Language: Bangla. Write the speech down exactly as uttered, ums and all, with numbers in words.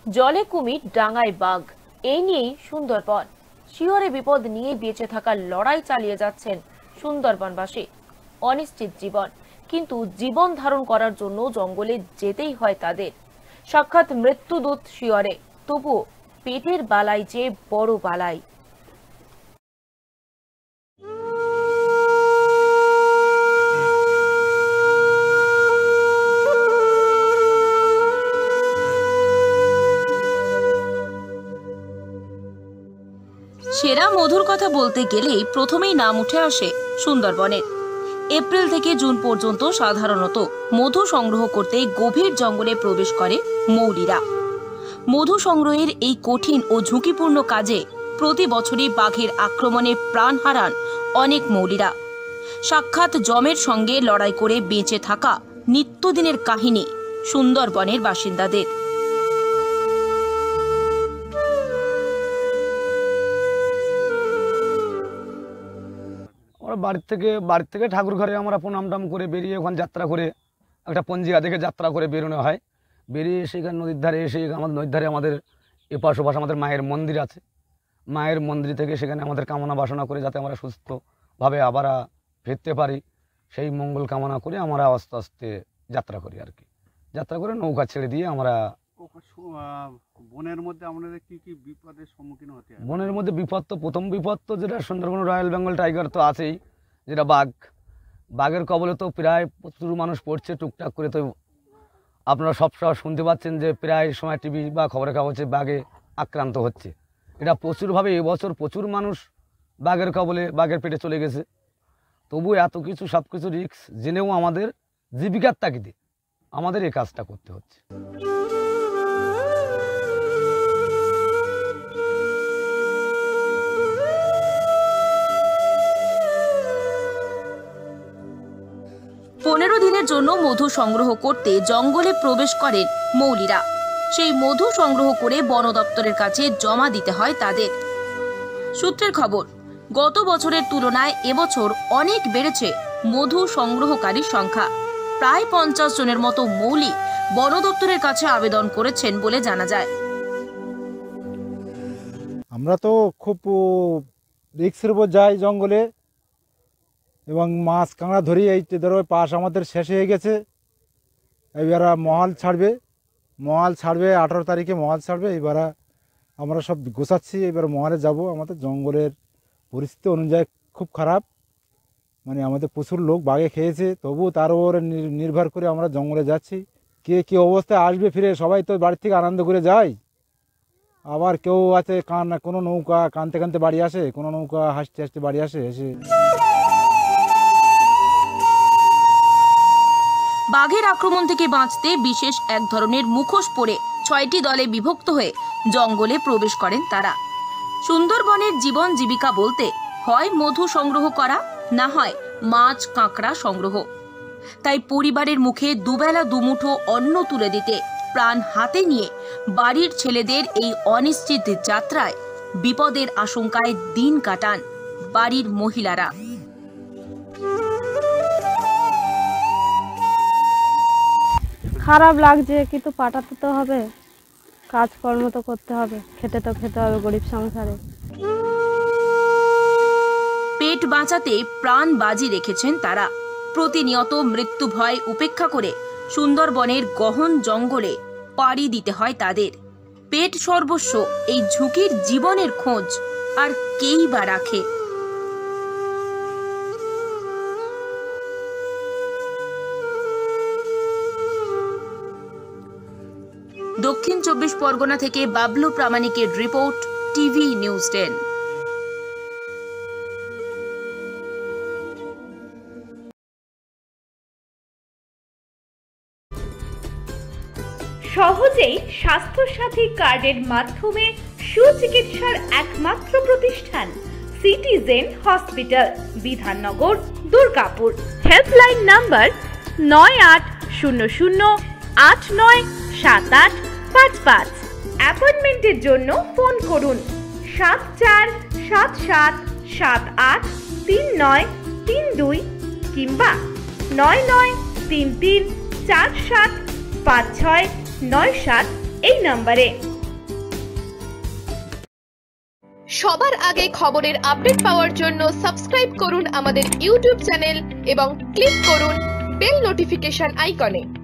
জলে কুমির, ডাঙায় বাঘ, এই নিয়েই সুন্দরবন। শিহরে বিপদ নিয়ে বেঁচে থাকার লড়াই চালিয়ে যাচ্ছেন সুন্দরবনবাসী। অনিশ্চিত জীবন, কিন্তু জীবন ধারণ করার জন্য জঙ্গলে যেতেই হয় তাদের। সাক্ষাৎ মৃত্যুদূত শিহরে, তবু পেটের বালাই যে বড় বালাই। সেরা মধুর কথা বলতে গেলেই প্রথমেই নাম উঠে আসে সুন্দরবনের। এপ্রিল থেকে জুন পর্যন্ত সাধারণত মধু সংগ্রহ করতে গভীর জঙ্গলে প্রবেশ করে মৌলিরা। মধু সংগ্রহের এই কঠিন ও ঝুঁকিপূর্ণ কাজে প্রতি বছরই বাঘের আক্রমণে প্রাণ হারান অনেক মৌলিরা। সাক্ষাৎ যমের সঙ্গে লড়াই করে বেঁচে থাকা নিত্যদিনের কাহিনী সুন্দরবনের বাসিন্দাদের। বাড়ি থেকে বাড়ি থেকে ঠাকুর ঘরে আমরা প্রণাম টাম করে বেরিয়ে ওখানে যাত্রা করে একটা পঞ্জিকা দেখে যাত্রা করে বেরোনো হয়। বেরিয়ে সেখানে নদীর ধারে এসে আমাদের নদীর ধারে আমাদের এপাশ ওপাশ আমাদের মায়ের মন্দির আছে। মায়ের মন্দির থেকে সেখানে আমাদের কামনা বাসনা করে যাতে আমরা সুস্থভাবে আবার ফিরতে পারি, সেই মঙ্গল কামনা করে আমরা আস্তে আস্তে যাত্রা করি আর কি। যাত্রা করে নৌকা ছেড়ে দিয়ে আমরা বনের মধ্যে আমাদের কি কি বিপদের সম্মুখীন হতে হয়? বনের মধ্যে বিপদ তো প্রথম বিপদ তো যেটা সুন্দরবন রয়্যাল বেঙ্গল টাইগার তো আছেই, যেটা বাঘ। বাঘের কবলে তো প্রায় প্রচুর মানুষ পড়ছে টুকটাক করে। তো আপনারা সব সময় শুনতে পাচ্ছেন যে প্রায় সময় টিভি বা খবরের কাগজে বাঘে আক্রান্ত হচ্ছে। এটা প্রচুরভাবে এবছর প্রচুর মানুষ বাঘের কবলে বাঘের পেটে চলে গেছে। তবু এত কিছু সব কিছু রিস্ক জেনেও আমাদের জীবিকার তাগিদে আমাদের এই কাজটা করতে হচ্ছে। পনেরো দিনের জন্য মধু সংগ্রহ করতে জঙ্গলে প্রবেশ করেন মৌলিরা। সেই মধু সংগ্রহ করে বন দপ্তরের কাছে জমা দিতে হয় তাদের। সূত্রের খবর, গত বছরের তুলনায় এবছর অনেক বেড়েছে মধু সংগ্রহকারীর সংখ্যা। প্রায় পঞ্চাশ জনের মতো মৌলি বন দপ্তরের কাছে আবেদন করেছেন বলে জানা যায়। আমরা তো খুব রিস্কের উপর যাই জঙ্গলে, এবং মাছ কাঁকড়া ধরি। এই ধরো পাশ আমাদের শেষ হয়ে গেছে, এবার মহাল ছাড়বে মহাল ছাড়বে আঠারো তারিখে মহাল ছাড়বে। এবার আমরা সব গোছাচ্ছি, এবার মহালে যাব। আমাদের জঙ্গলের পরিস্থিতি অনুযায়ী খুব খারাপ, মানে আমাদের প্রচুর লোক বাঘে খেয়েছে, তবু তার উপর নির্ভর করে আমরা জঙ্গলে যাচ্ছি। কে কী অবস্থায় আসবে ফিরে, সবাই তো বাড়ি থেকে আনন্দ করে যায়। আবার কেউ আছে কান কোনো নৌকা কানতে কানতে বাড়ি আসে, কোনো নৌকা হাসতে হাসতে বাড়ি আসে। এসে বাঘের আক্রমণ থেকে বাঁচতে বিশেষ এক ধরনের মুখোশ পরে ছয়টি দলে বিভক্ত হয়ে জঙ্গলে প্রবেশ করেন তারা। সুন্দরবনের জীবন জীবিকা বলতে হয় মধু সংগ্রহ করা, না হয় মাছ কাঁকড়া সংগ্রহ। তাই পরিবারের মুখে দুবেলা দুমুঠো অন্ন তুলে দিতে প্রাণ হাতে নিয়ে বাড়ির ছেলেদের এই অনিশ্চিত যাত্রায় বিপদের আশঙ্কায় দিন কাটান বাড়ির মহিলারা। খারাপ লাগছে, কিন্তু পাঠাতে তো হবে, কাজকর্ম তো করতে হবে, খেতে তো খেতে হবে গরিব সংসারে। পেট বাঁচাতে প্রাণ বাজি রেখেছেন তারা। প্রতিনিয়ত মৃত্যু ভয় উপেক্ষা করে সুন্দরবনের গহন জঙ্গলে পাড়ি দিতে হয় তাদের। পেট সর্বস্ব এই ঝুঁকির জীবনের খোঁজ আর কেই বা রাখে। দক্ষিণ চব্বিশ পরগনা থেকে Bablu প্রামাণিকের report, TV news ten. সহজেই স্বাস্থ্যসাথী কার্ডের মাধ্যমে সুচিকিৎসার একমাত্র প্রতিষ্ঠান citizen hospital, Bidhannagar, Durgapur. Helpline number নয় আট শূন্য শূন্য আট নয় সাত আট পাঁচ পাঁচ। অ্যাপয়েন্টমেন্টের জন্য ফোন করুন সাত চার সাত সাত সাত আট তিন নয় তিন দুই কিংবা নয় নয় তিন তিন চার সাত পাঁচ ছয় নয় সাত এই নম্বরে। সবার আগে খবরের আপডেট পাওয়ার জন্য সাবস্ক্রাইব করুন আমাদের ইউটিউব চ্যানেল এবং ক্লিক করুন বেল নোটিফিকেশন আইকনে।